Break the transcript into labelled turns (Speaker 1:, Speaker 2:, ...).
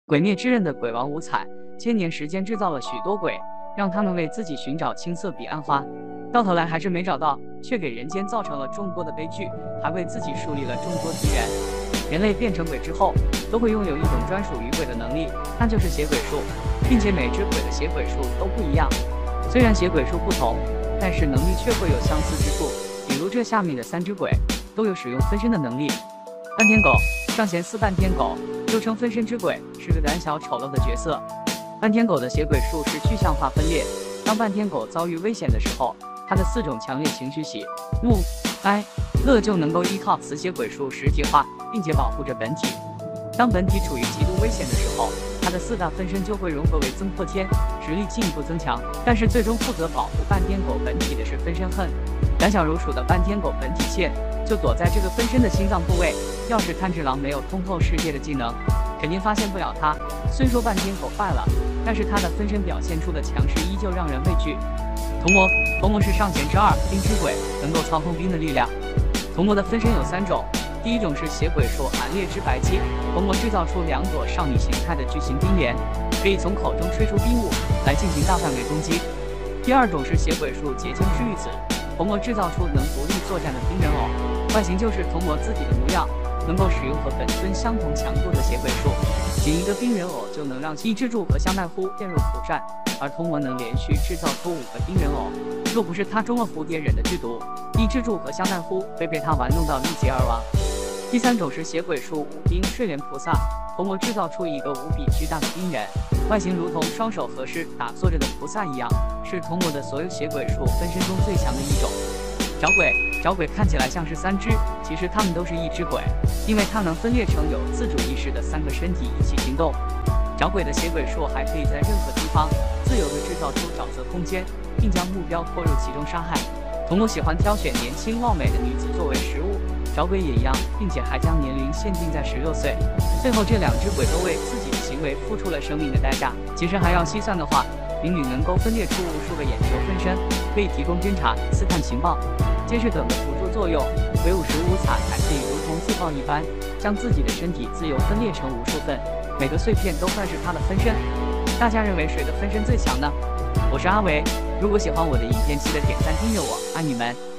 Speaker 1: 鬼灭之刃的鬼王无惨，千年时间制造了许多鬼，让他们为自己寻找青色彼岸花，到头来还是没找到，却给人间造成了众多的悲剧，还为自己树立了众多敌人。人类变成鬼之后，都会拥有一种专属于鬼的能力，那就是写鬼术，并且每只鬼的写鬼术都不一样。虽然写鬼术不同，但是能力却会有相似之处。比如这下面的3只鬼都有使用分身的能力。半天狗，上弦4半天狗，又称分身之鬼，是个胆小丑陋的角色。半天狗的写鬼术是具象化分裂。当半天狗遭遇危险的时候，它的4种强烈情绪喜、怒、哀、乐就能够依靠此写鬼术实体化，并且保护着本体。当本体处于极度危险的时候，它的4大分身就会融合为增破天，实力进一步增强。但是最终负责保护半天狗本体的是分身恨。胆小如鼠的半天狗本体线就躲在这个分身的心脏部位。要是炭治郎没有通透世界的技能，肯定发现不了他。虽说半天狗败了，但是他的分身表现出的强势依旧让人畏惧。童魔是上弦之2冰之鬼，能够操控冰的力量。童魔的分身有3种，第一种是写鬼术寒烈之白姬，童魔制造出2朵少女形态的巨型冰莲，可以从口中吹出冰雾来进行大范围攻击。第二种是写鬼术结晶之玉子，童魔制造出能独立作战的冰人偶，外形就是童魔自己的模样，能够使用和本尊相同强度的写鬼术，仅一个冰人偶就能让伊之助和香奈乎陷入苦战，而童魔能连续制造出5个冰人偶，若不是他中了蝴蝶忍的剧毒，伊之助和香奈乎会被他玩弄到力竭而亡。第3种是写鬼术五冰睡莲菩萨，童魔制造出一个无比巨大的冰人，外形如同双手合十打坐着的菩萨一样，是童魔的所有写鬼术分身中最强的一种。找鬼看起来像是3只，其实它们都是1只鬼，因为它能分裂成有自主意识的3个身体一起行动。找鬼的写鬼术还可以在任何地方自由地制造出沼泽空间，并将目标拖入其中杀害。童魔喜欢挑选年轻貌美的女子作为食物，找鬼也一样，并且还将年龄限定在16岁。最后这2只鬼都为自己的行为付出了生命的代价。其实还要细算的话，灵女能够分裂出无数个眼球分身，可以提供侦查、刺探情报、监视等的辅助作用。鬼武十无惨还可以如同自爆一般，将自己的身体自由分裂成无数份，每个碎片都算是他的分身。大家认为谁的分身最强呢？我是阿维，如果喜欢我的影片，记得点赞订阅我，爱你们。